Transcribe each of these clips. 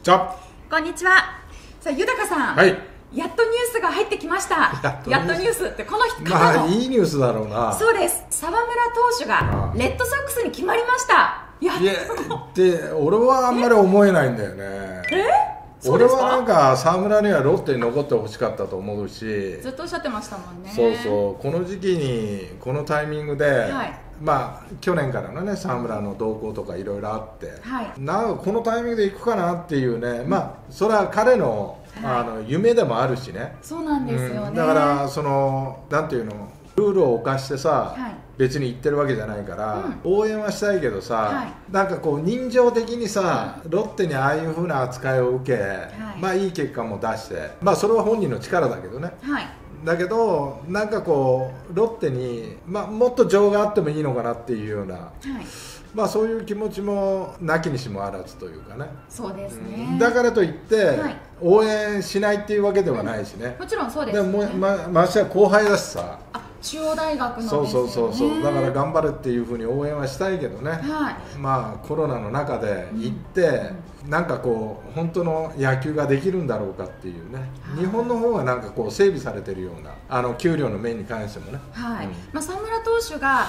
じゃこんにちは。さあ、豊さん、 はい、 やっとニュースが入ってきました。やっとニュースってこの人まあいいニュースだろうな。 そうです。沢村投手がレッドソックスに決まりました。 いやで俺はあんまり思えないんだよね。俺はなんか沢村にはロッテに残ってほしかったと思うし、 ずっとおっしゃってましたもんね。 そうそう、この時期にこのタイミングで、はい、まあ去年からのね沢村の動向とかいろいろあって、はい、なんかこのタイミングで行くかなっていうね、まあそれは彼の、夢でもあるしね。 そうなんですよね。 だからそのなんていうの、ルールを犯してさ、はい、別に言ってるわけじゃないから、応援はしたいけどさ、はい、なんかこう人情的にさ、ロッテにああいう風な扱いを受け、まあいい結果も出して、まあそれは本人の力だけどね、だけどなんかこうロッテに、まあ、もっと情があってもいいのかなっていうような、まあそういう気持ちもなきにしもあらずというかね。 そうですね。 だからといって、応援しないっていうわけではないしね。 もちろんそうですね。 でもましてや後輩だしさ。 中央大学のですよね。 そうだから頑張れっていうふうに応援はしたいけどね、まあコロナの中で行って、なんかこう本当の野球ができるんだろうかっていうね、日本の方がなんかこう整備されてるような給料の面に関してもね、 まあ沢村投手が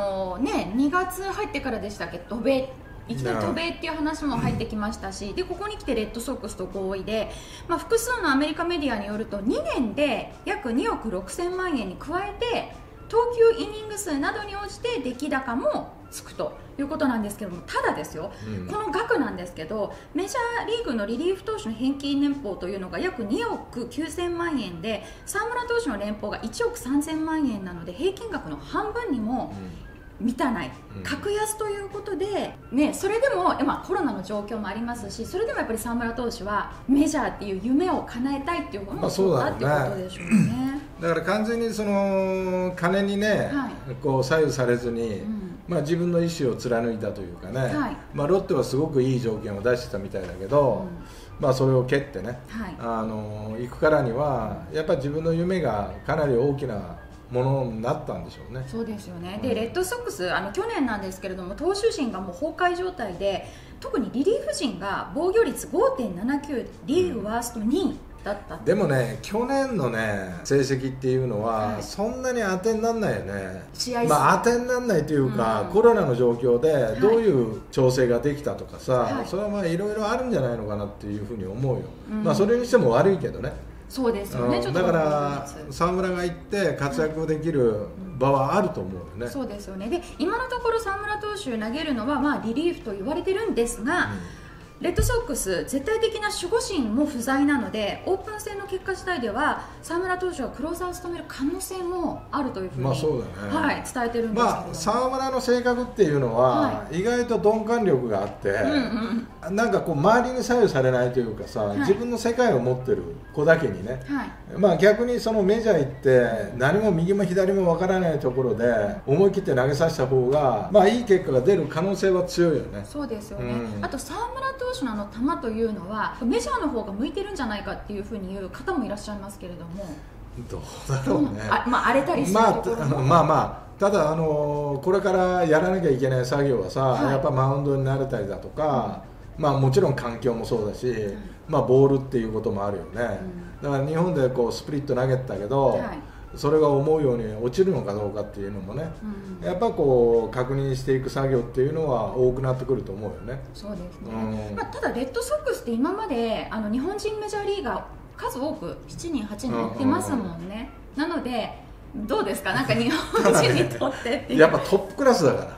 2月入ってからでしたっけ、いきなり渡米っていう話も入ってきましたし、でここに来てレッドソックスと合意で、まあ、複数のアメリカメディアによると2年で約2億6000万円に加えて投球イニング数などに応じて出来高もつくということなんですけども、ただですよ、この額なんですけど、メジャーリーグのリリーフ投手の平均年俸というのが約2億9000万円で、沢村投手の年俸が1億3000万円なので、平均額の半分にも満たない、格安ということで、それでも、コロナの状況もありますし、それでもやっぱり沢村投手はメジャーっていう夢を叶えたいっていう思いがあっていうことでしょうね。 だから完全にその金にね、こう左右されずに、まあ自分の意思を貫いたというかね、まあロッテはすごくいい条件を出してたみたいだけど、まあそれを蹴ってね、行くからにはやっぱり自分の夢がかなり大きなものになったんでしょうね。 そうですよね。でレッドソックス去年なんですけれども、投手陣がもう崩壊状態で、特にリリーフ陣が防御率 5.79 リーグワースト2位だった。 でもね、去年のね成績っていうのは、そんなに当てにならないよね。まあ当てにならないというか、コロナの状況でどういう調整ができたとかさ、それはまあいろいろあるんじゃないのかなっていうふうに思うよ。まあそれにしても悪いけどね。 そうですよね。 だから沢村が行って活躍できる場はあると思うよね。 そうですよね。で今のところ沢村投手投げるのはまあリリーフと言われてるんですが、レッドソックス絶対的な守護神も不在なので、オープン戦の結果次第では沢村投手がクローザーを務める可能性もあるというふうに、伝えてるんですけど、 沢村の性格っていうのは、意外と鈍感力があって、なんかこう周りに左右されないというかさ、自分の世界を持ってる子だけにね、まあ逆にそのメジャー行って何も右も左もわからないところで思い切って投げさせた方が、まあいい結果が出る可能性は強いよね。 そうですよね。あと沢村投手の球というのはメジャーの方が向いてるんじゃないかっていうふうに言う方もいらっしゃいますけれども、 どうだろうね。 荒れたりするところもただこれからやらなきゃいけない作業はさ、やっぱマウンドに慣れたりだとか、まあもちろん環境もそうだし、まあボールっていうこともあるよね。だから日本でこうスプリット投げてたけど、それが思うように落ちるのかどうかっていうのもね、やっぱこう確認していく作業っていうのは多くなってくると思うよね。 そうですね。ただレッドソックスって今まで日本人メジャーリーガー数多く7人8人行ってますもんね。なのでどうですか、なんか日本人にとってっていうやっぱトップクラスだから、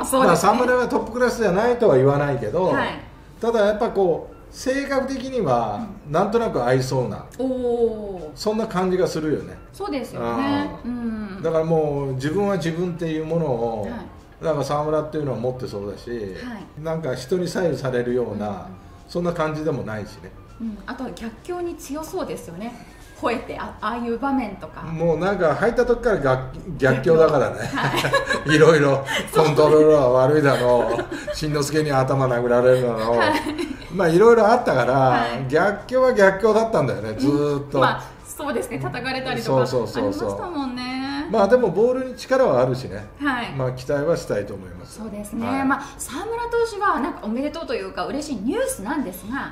沢村はトップクラスじゃないとは言わないけど、ただやっぱこう性格的にはなんとなく合いそうな、そんな感じがするよね。 そうですよね。 だからもう自分は自分っていうものを、だから沢村っていうのは持ってそうだし、なんか人に左右されるような、そんな感じでもないしね。 あとは逆境に強そうですよね。吠えてああいう場面とか、 もうなんか入った時から逆境だからね、いろいろコントロールは悪いだろう、しんのすけに頭殴られるだろう、まあいろいろあったから、逆境は逆境だったんだよね、ずーっと。 そうですね、叩かれたりとかありましたもんね。 まあでもボールに力はあるしね、まあ期待はしたいと思います。 そうですね。沢村投手はなんかおめでとうというか嬉しいニュースなんですが、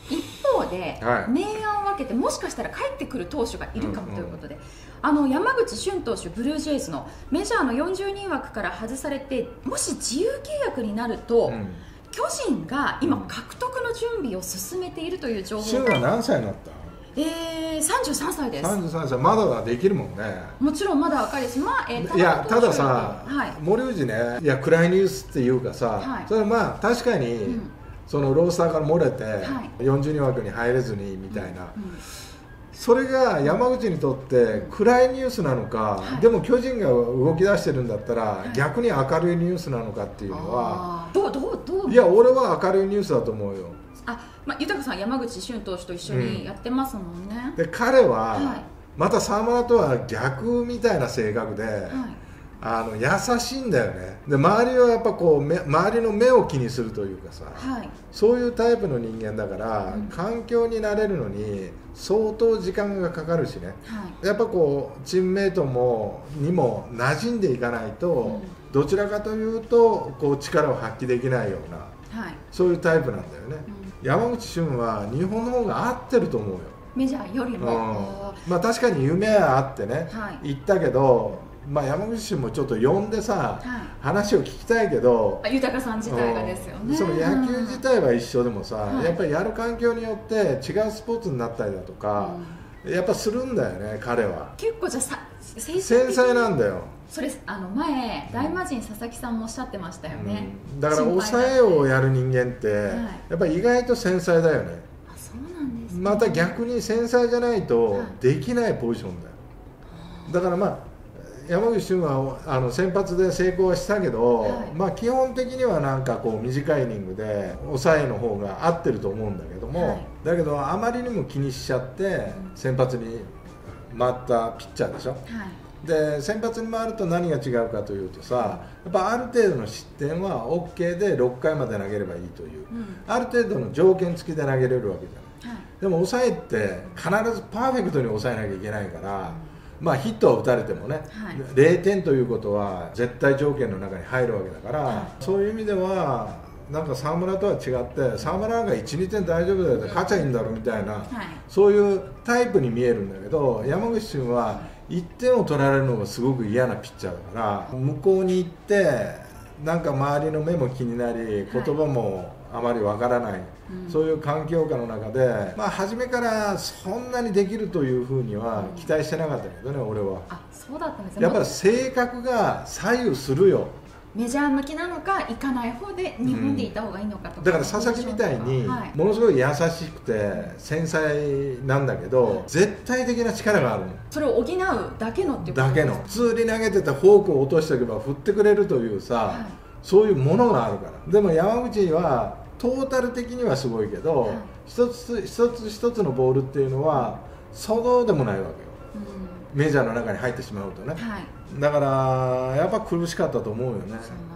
一方で、明暗を分けてもしかしたら帰ってくる投手がいるかもということで、山口俊投手、ブルージェイズのメジャーの40人枠から外されて、もし自由契約になると、巨人が今獲得の準備を進めているという情報が。 俊は何歳になった？ 33歳です。 33歳、まだはできるもんね。 もちろんまだ若いです。 いや、たださ、森内ね、いや暗いニュースっていうかさ、それはまあ確かに、そのロースターから漏れて、40人枠に入れずにみたいな、それが山口にとって暗いニュースなのか、でも巨人が動き出してるんだったら、逆に明るいニュースなのかっていうのは、いや、俺は明るいニュースだと思うよ。 豊さん、山口俊投手と一緒にやってますもんね。 で彼は、また沢村とは逆みたいな性格で、優しいんだよね。で周りはやっぱこう周りの目を気にするというかさ、そういうタイプの人間だから、環境に慣れるのに相当時間がかかるしね、やっぱこうチームメイトにも馴染んでいかないと、どちらかというとこう力を発揮できないような、そういうタイプなんだよね。山口俊は日本の方が合ってると思うよ、 メジャーよりも。 確かに夢はあってね、行ったけど、山口俊もちょっと呼んでさ、話を聞きたいけど、 豊さん自体がですよね。 その野球自体は一緒でもさ、やっぱりやる環境によって違うスポーツになったりだとか、やっぱするんだよね、彼は。 結構じゃあ繊細なんだよ。 それ前大魔神佐々木さんもおっしゃってましたよね。 だから抑えをやる人間って、やっぱり意外と繊細だよね。 そうなんですね。 また逆に繊細じゃないとできないポジションだよ。だから山口俊は先発で成功はしたけど、基本的にはなんかこう短いイニングで抑えの方が合ってると思うんだけども、だけどあまりにも気にしちゃって先発に回ったピッチャーでしょ。で先発に回ると何が違うかというとさ、やっぱある程度の失点は OK で6回まで投げればいいという、ある程度の条件付きで投げれるわけじゃない。でも抑えって必ずパーフェクトに抑えなきゃいけないから、ヒットは打たれてもね、0点ということは絶対条件の中に入るわけだから、そういう意味ではなんか沢村とは違って、沢村なんか 1,2 点大丈夫だよって勝ちゃいいんだろうみたいな、そういうタイプに見えるんだけど、山口俊は1点を取られるのがすごく嫌なピッチャーだから、向こうに行ってなんか周りの目も気になり、言葉もあまりわからない、そういう環境下の中で、初めからそんなにできるというふうには期待してなかったけどね、俺は。 そうだったんですね。 やっぱり性格が左右するよ。 メジャー向きなのか行かない方で日本でいた方がいいのかとか、 だから佐々木みたいにものすごい優しくて繊細なんだけど、絶対的な力があるの。 それを補うだけのっていうことですか？ だけの。普通に投げててフォークを落としておけば振ってくれるというさ、そういうものがあるから。でも山口はトータル的にはすごいけど、一つ一つのボールっていうのはそうでもないわけよ、メジャーの中に入ってしまうとね、だからやっぱ苦しかったと思うよね。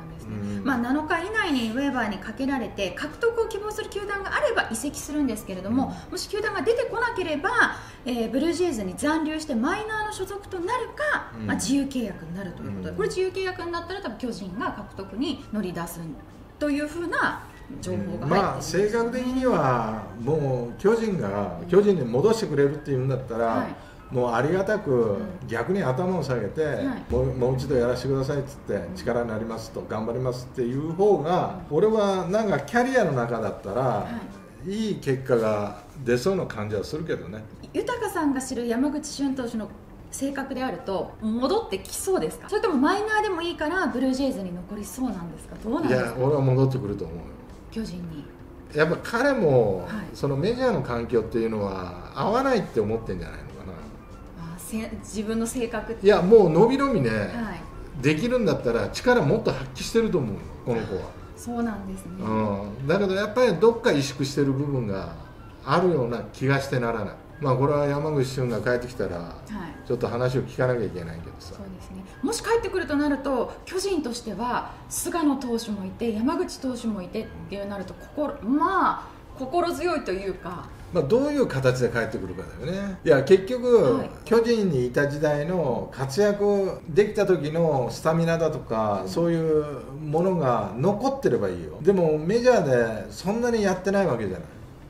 7日以内にウェーバーにかけられて獲得を希望する球団があれば移籍するんですけれども、もし球団が出てこなければ、ブルージェイズに残留してマイナーの所属となるか、自由契約になるということで、これ自由契約になったら多分巨人が獲得に乗り出すというふうな情報が入って、 正確的にはもう巨人に戻してくれるっていうんだったら、もうありがたく逆に頭を下げて、もう一度やらせてくださいっつって、力になりますと頑張りますっていう方が、俺はなんかキャリアの中だったら、いい結果が出そうな感じはするけどね。 豊さんが知る山口俊投手の性格であると戻ってきそうですか？それともマイナーでもいいからブルージェイズに残りそうなんですか？どうなんですか？いや、 俺は戻ってくると思うよ、 巨人に。 やっぱ彼も、そのメジャーの環境っていうのは合わないって思ってんじゃないのかな。 自分の性格って。 いや、もう伸び伸びね、できるんだったら力もっと発揮してると思うよ、この子は。 そうなんですね、 だけどやっぱりどっか萎縮してる部分があるような気がしてならない。これは山口俊が帰ってきたら、ちょっと話を聞かなきゃいけないけどさ。 そうですね、もし帰ってくるとなると、巨人としては菅野投手もいて山口投手もいてっていうなると心強いというか、 どういう形で帰ってくるかだよね。いや結局、巨人にいた時代の活躍できた時のスタミナだとか、そういうものが残ってればいいよ。でもメジャーでそんなにやってないわけじゃない。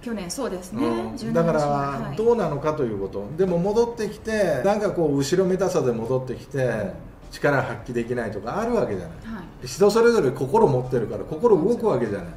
去年そうですね、 だからどうなのかということ、でも戻ってきてなんかこう後ろめたさで戻ってきて、力発揮できないとかあるわけじゃない、人それぞれ心持ってるから心動くわけじゃない、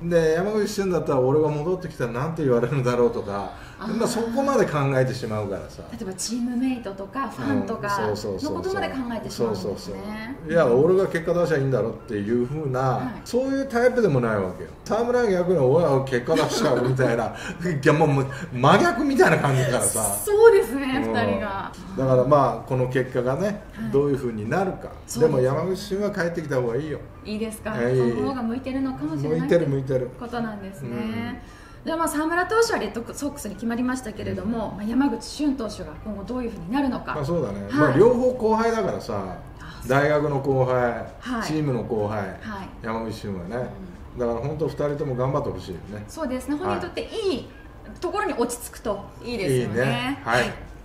で山口俊だったら俺が戻ってきたら何て言われるんだろうとか、そこまで考えてしまうからさ、 例えばチームメイトとかファンとかのことまで考えてしまうんですね。 いや俺が結果出しゃいいんだろうっていうふうな、そういうタイプでもないわけよ。沢村は逆に俺は結果出しちゃうみたいなもう真逆みたいな感じだからさそうですね、2人が。 だからまあこの結果がね、どういうふうになるか。でも山口俊は帰ってきた方がいいよ。 いいですか、その方が向いてるのかもしれないということなんですね。で沢村投手はレッドソックスに決まりましたけれども、山口俊投手が今後どういうふうになるのか。 そうだね、両方後輩だからさ、大学の後輩、チームの後輩、山口俊はね、だから本当2人とも頑張ってほしいよね。 そうですね、本人にとっていいところに落ち着くといいですよね。 はい。